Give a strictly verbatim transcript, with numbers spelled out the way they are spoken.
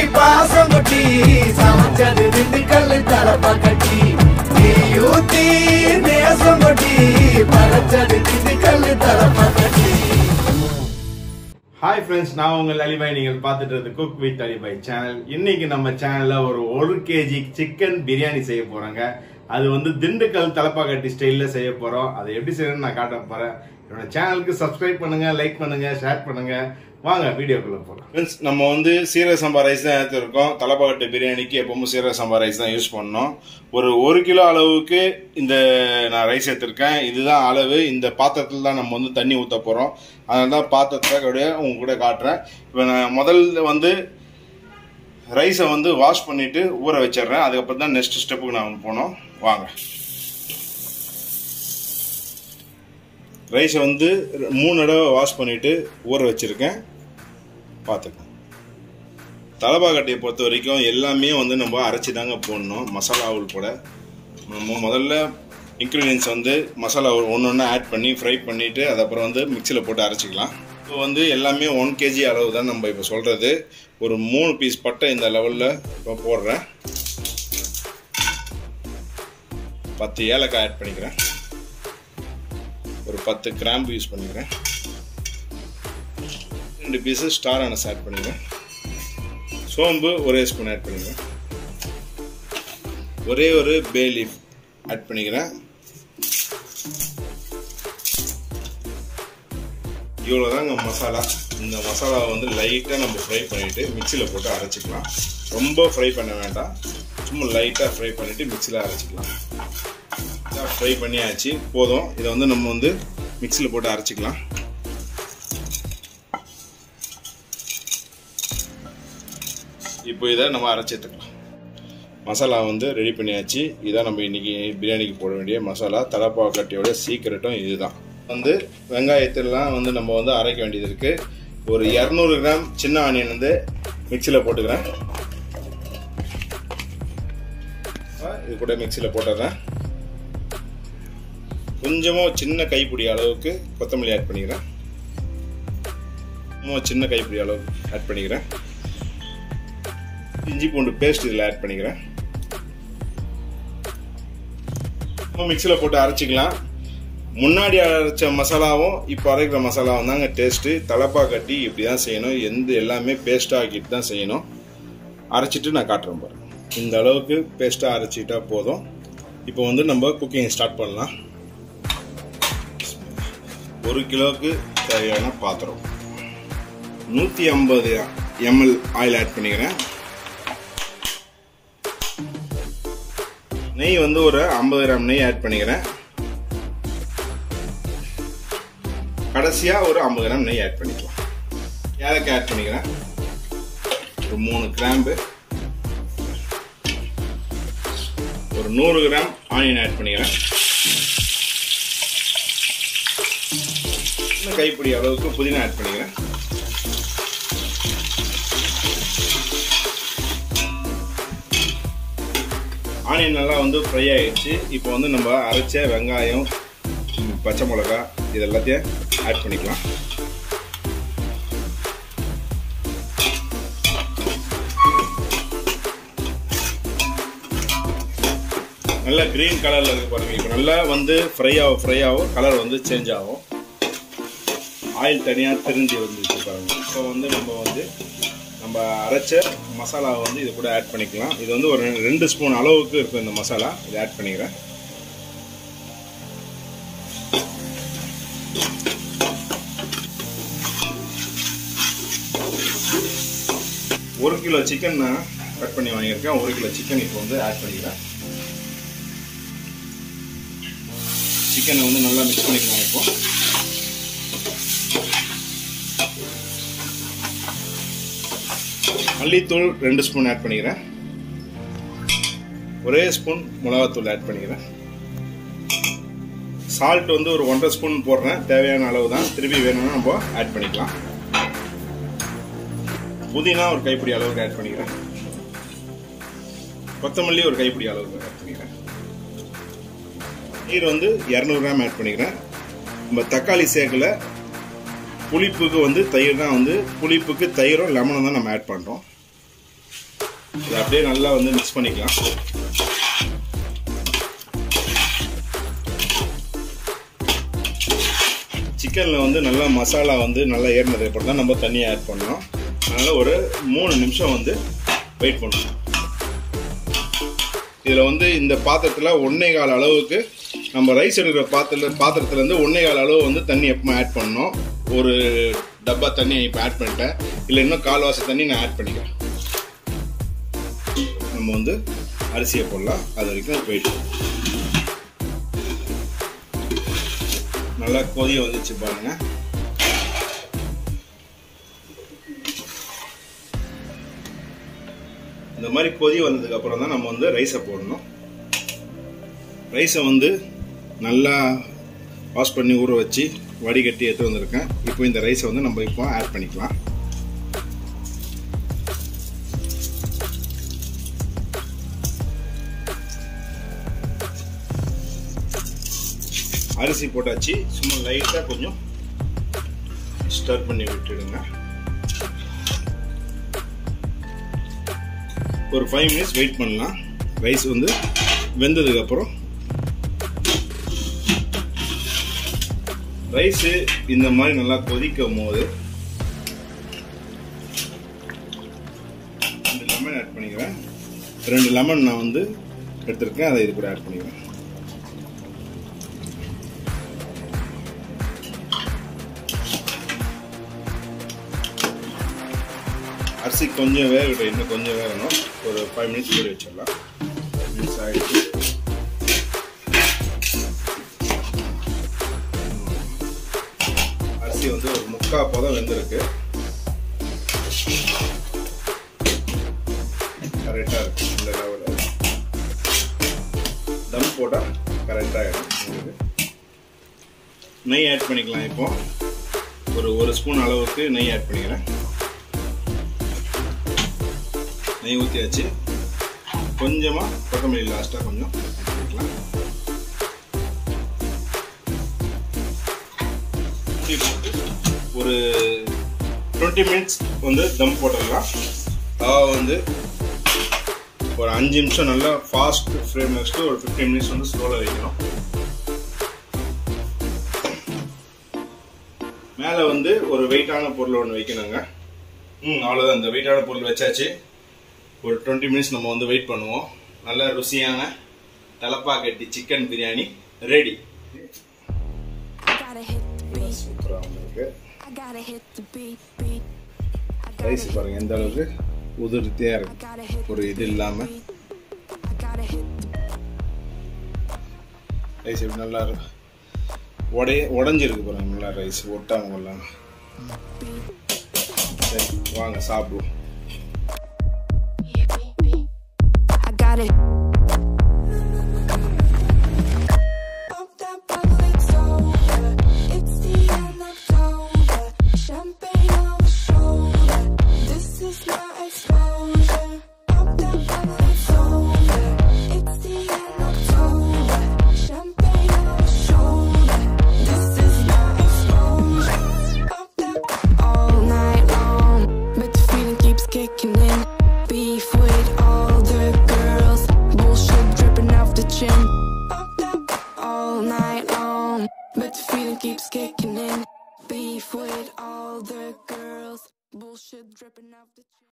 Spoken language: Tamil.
பாசமுட்டி சமைச்சது திண்டுக்கல் தலப்பாக்கட்டி நீயூத்தி நேசமுட்டி படைச்சது திண்டுக்கல் தலப்பாக்கட்டி. ஹாய் ஃப்ரெண்ட்ஸ், நான் உங்கள் அலிபாய். நீங்கள் பார்த்துட்டு இருக்கு குக் வித் அலிபாய் சேனல். இன்னைக்கு நம்ம சேனல்ல ஒரு ஒரு கேஜி சிக்கன் பிரியாணி செய்ய போறாங்க. அது வந்து திண்டுக்கல் தலப்பாக்கட்டி ஸ்டைல்ல செய்ய போறோம். அதை எப்படி செய்யணும்னு நான் காட்ட போறேன். என்னோட சேனலுக்கு சப்ஸ்கிரைப் பண்ணுங்க, லைக் பண்ணுங்க, ஷேர் பண்ணுங்க. வாங்க வீடியோக்குள்ள போகலாம். ஃப்ரெண்ட்ஸ், நம்ம வந்து சீரக சம்பா ரைஸ் தான் எடுத்துருக்கோம். தலப்பாக்கட்டி பிரியாணிக்கு எப்பவும் சீரக சம்பா ரைஸ் தான் யூஸ் பண்ணோம். ஒரு ஒரு கிலோ அளவுக்கு இந்த நான் ரைஸ் எடுத்திருக்கேன். இதுதான் அளவு. இந்த பாத்திரத்தில் தான் நம்ம வந்து தண்ணி ஊற்ற போகிறோம். அதனால தான் பாத்திரத்தை உங்க கூட காட்டுறேன். இப்போ நான் முதல்ல வந்து ரைஸை வந்து வாஷ் பண்ணிட்டு ஊற வச்சிடுறேன். அதுக்கப்புறம் தான் நெக்ஸ்ட் ஸ்டெப்புக்கு நான் போனோம். வாங்க. ரைஸை வந்து மூணு தடவை வாஷ் பண்ணிட்டு ஊற வச்சிருக்கேன். பார்த்துக்கோங்க. தலப்பாக்கட்டியை பொறுத்த வரைக்கும் எல்லாமே வந்து நம்ம அரைச்சி தாங்க போடணும். மசாலா உள்பட நம்ம முதல்ல இன்க்ரீடியன்ஸ் வந்து மசாலா ஒன்று ஒன்று ஆட் பண்ணி ஃப்ரை பண்ணிவிட்டு அதுக்கப்புறம் வந்து மிக்சியில் போட்டு அரைச்சிக்கலாம். இப்போ வந்து எல்லாமே ஒன் கேஜி அளவு தான் நம்ம இப்போ சொல்கிறது. ஒரு மூணு பீஸ் பட்டை இந்த லெவலில் இப்போ போடுறேன். பத்து ஏலக்காய் ஆட் பண்ணிக்கிறேன். ஒரு பத்து கிராம்பு யூஸ் பண்ணிக்கிறேன். ரெண்டு பீஸு ஸ்டார் அனஸ் ஆட் பண்ணிக்கிறேன். சோம்பு ஒரே ஸ்பூன் ஆட் பண்ணிக்கிறேன். ஒரே ஒரு பே லீஃப் ஆட் பண்ணிக்கிறேன். இவ்வளோதாங்க மசாலா. இந்த மசாலாவை வந்து லைட்டாக நம்ம ஃப்ரை பண்ணிவிட்டு மிக்சியில் போட்டு அரைச்சிக்கலாம். ரொம்ப ஃப்ரை பண்ண வேண்டாம், சும்மா லைட்டாக ஃப்ரை பண்ணிவிட்டு மிக்சியில் அரைச்சிக்கலாம். இதாக ஃப்ரை பண்ணியாச்சு, போதும். இதை வந்து நம்ம வந்து மிக்சியில் போட்டு அரைச்சிக்கலாம். இப்போ இதை நம்ம அரைச்சி எடுத்துக்கலாம். மசாலா வந்து ரெடி பண்ணியாச்சு. இதான் நம்ம இன்றைக்கி பிரியாணிக்கு போட வேண்டிய மசாலா. தலப்பாக்கட்டியோட சீக்கிரட்டும் இதுதான். வந்து வெங்காயத்திலாம் வந்து நம்ம வந்து அரைக்க வேண்டியது இருக்குது. ஒரு இரநூறு கிராம் சின்ன ஆனியன் வந்து மிக்சியில் போட்டுக்கிறேன். இது கூட மிக்சியில் போட்டுறேன். கொஞ்சமாக சின்ன கைப்பிடி அளவுக்கு கொத்தமல்லி ஆட் பண்ணிக்கிறேன். சின்ன கைப்பிடி அளவு ஆட் பண்ணிக்கிறேன். இஞ்சி பூண்டு பேஸ்ட் இதில் ஆட் பண்ணிக்கிறேன். மிக்சியில் போட்டு அரைச்சிக்கலாம். முன்னாடி அரைச்ச மசாலாவும் இப்போ அரைக்கிற மசாலாவும் தாங்க டேஸ்ட்டு. தலப்பாக்கட்டி இப்படி தான் செய்யணும். எந்த எல்லாமே பேஸ்ட்டாக ஆக்கிட்டு தான் செய்யணும். அரைச்சிட்டு நான் காட்டுறேன் பாருங்க. இந்த அளவுக்கு பேஸ்ட்டாக அரைச்சிட்டா போதும். இப்போ வந்து நம்ம குக்கிங் ஸ்டார்ட் பண்ணலாம். ஒரு கிலோவுக்கு தேவையான பாத்திரம், நூற்றி ஐம்பது எம்எல் ஆயில் ஆட் பண்ணிக்கிறேன். நெய் வந்து ஒரு ஐம்பது கிராம் நெய் ஆட் பண்ணிக்கிறேன். கடைசியாக ஒரு ஐம்பது கிராம் நெய் ஆட் பண்ணிக்கலாம். ஏலக்காய் ஆட் பண்ணிக்கிறேன். ஒரு மூணு கிராம்பு, ஒரு நூறு கிராம் ஆனியன் ஆட் பண்ணிக்கிறேன். கைப்பிடி அளவுக்கு புதினா ஆட் பண்ணிக்கிறேன். ஆனியன் நல்லா வந்து ஃப்ரை ஆகிடுச்சு. இப்போ வந்து நம்ம அரைச்ச வெங்காயம், பச்சை மிளகா இது எல்லாத்தையும் ஆட் பண்ணிக்கலாம். நல்லா கிரீன் கலரில் இருக்கு பாருங்க. இப்போ நல்லா வந்து ஃப்ரை ஆகும் ஃப்ரை ஆகும் கலர் வந்து சேஞ்ச் ஆகும். ஆயில் தனியாக திரிஞ்சு வந்துச்சு பாருங்க. இப்போ வந்து நம்ம வந்து நம்ம அரைச்ச மசாலாவை வந்து இது கூட ஆட் பண்ணிக்கலாம். இது வந்து ஒரு ரெண்டு ஸ்பூன் அளவுக்கு இருக்கும் இந்த மசாலா. இதை ஆட் பண்ணிக்கிறேன். ஒரு கிலோ சிக்கன் நான் கட் பண்ணி வாங்கியிருக்கேன். ஒரு கிலோ சிக்கன் இப்போ வந்து ஆட் பண்ணிக்கிறேன். சிக்கனை வந்து நல்லா மிக்ஸ் பண்ணிக்கலாம். இப்போ மல்லித்தூள் ரெண்டு ஸ்பூன் ஆட் பண்ணிக்கிறேன். ஒரே ஸ்பூன் மிளகாத்தூள் ஆட் பண்ணிக்கிறேன். சால்ட் வந்து ஒரு ஒன்றரை ஸ்பூன் போடுறேன். தேவையான அளவு தான். திருப்பி வேணும்னா நம்ம ஆட் பண்ணிக்கலாம். புதினா ஒரு கைப்பிடி அளவுக்கு ஆட் பண்ணிக்கிறேன். கொத்தமல்லி ஒரு கைப்பிடி அளவுக்கு ஆட் பண்ணிக்கிறேன். நீர் வந்து இரநூறு கிராம் ஆட் பண்ணிக்கிறேன். நம்ம தக்காளி சேர்க்கல. புளிப்புக்கு வந்து தயிர் தான் வந்து புளிப்புக்கு தயிரும் லெமனும் தான் நம்ம ஆட் பண்ணுறோம். இதை அப்படியே நல்லா வந்து மிக்ஸ் பண்ணிக்கலாம். சிக்கனில் வந்து நல்லா மசாலா வந்து நல்லா ஏறினதுக்கு அப்புறம் தான் நம்ம தண்ணியை ஆட் பண்ணணும். அதனால் ஒரு மூணு நிமிஷம் வந்து வெயிட் பண்ணணும். இதில் வந்து இந்த பாத்திரத்தில் ஒன்றே கால் அளவுக்கு நம்ம ரைஸ் எடுக்கிற பாத்திர பாத்திரத்துலேருந்து ஒன்றே கால் அளவு வந்து தண்ணி எப்பவுமே ஆட் பண்ணணும். ஒரு டப்பா தண்ணி இப்போ ஆட் பண்ணிட்டேன், இல்லை இன்னும் கால்வாசி தண்ணி நான் ஆட் பண்ணிக்கிறேன். நம்ம வந்து அரிசியை போடலாம். அது வரைக்கும் வெயிட். நல்லா கொதிய வந்துச்சு பாருங்க. இந்த மாதிரி கொதி வந்ததுக்கு அப்புறம் தான் நம்ம வந்து ரைஸை போடணும். ரைஸை வந்து நல்லா வாஷ் பண்ணி ஊற வச்சு வடிகட்டி எடுத்து வந்திருக்கேன். இப்போ இந்த ரைஸை வந்து நம்ம இப்போ ஆட் பண்ணிக்கலாம். அரிசி போட்டாச்சு. சும்மா லைட்டாக கொஞ்சம் ஸ்டர் பண்ணி விட்டுடுங்க. ஒரு ஃபைவ் மினிட்ஸ் வெயிட் பண்ணலாம். ரைஸ் வந்து வெந்ததுக்கு அப்புறம் ரைஸு இந்த மாதிரி நல்லா கொதிக்கும் போது ரெண்டு லெமன் ஆட் பண்ணிக்கிறேன். ரெண்டு லெமன் நான் வந்து எடுத்துருக்கேன், அதை இது கூட ஆட் பண்ணிக்கிறேன். அரிசி கொஞ்சம் வேகட்டும், இன்னும் கொஞ்சம் வேகணும். ஒரு ஃபைவ் மினிட்ஸ் ஊற வச்சிடலாம். ஃபைவ் மினிட்ஸ் ஆகிடுச்சு. அரிசி வந்து ஒரு முக்கால் பதம் வெந்திருக்கு. கரெக்டாக இருக்கு. இந்த லெவலில் தம் போட்டால் கரெக்டாக ஆகிடும். உங்களுக்கு நெய் ஆட் பண்ணிக்கலாம். இப்போ ஒரு ஒரு ஸ்பூன் அளவுக்கு நெய் ஆட் பண்ணிக்கிறேன். நெய் ஊற்றியாச்சு. கொஞ்சமாக கொத்தமல்லி லாஸ்ட்டாக கொஞ்சம் பண்ணிக்கலாம். ஒரு டுவெண்ட்டி மினிட்ஸ் வந்து தம் போட்டுடலாம். அதாவது வந்து ஒரு அஞ்சு நிமிஷம் நல்லா ஃபாஸ்ட் ஃப்ளேம் வச்சுட்டு ஒரு ஃபிஃப்டீன் மினிட்ஸ் வந்து ஸ்லோவில் வைக்கணும். மேலே வந்து ஒரு வெயிட்டான பொருள் ஒன்று வைக்கணுங்க. ம் அவ்வளோதான். இந்த வெயிட்டான பொருள் வச்சாச்சு. ஒரு டுவெண்ட்டி மினிட்ஸ் நம்ம வந்து வெயிட் பண்ணுவோம். நல்ல ருசியான தலப்பாக்கட்டி சிக்கன் பிரியாணி ரெடி. சூப்பராக வந்திருக்கு. ரைஸ் பாருங்க எந்த அளவுக்கு உதிர்த்தியா இருக்கு. ஒரு இது இல்லாமல் ரைஸ் எப்படி நல்லா இருக்கு. உடைய உடஞ்சிருக்கு பாருங்க. நல்லா ரைஸ் ஒட்டாம எல்லாம். சரி வாங்க சாப்பிடுவோம். Keeps kicking in, beef with all the girls, bullshit dripping out the chin.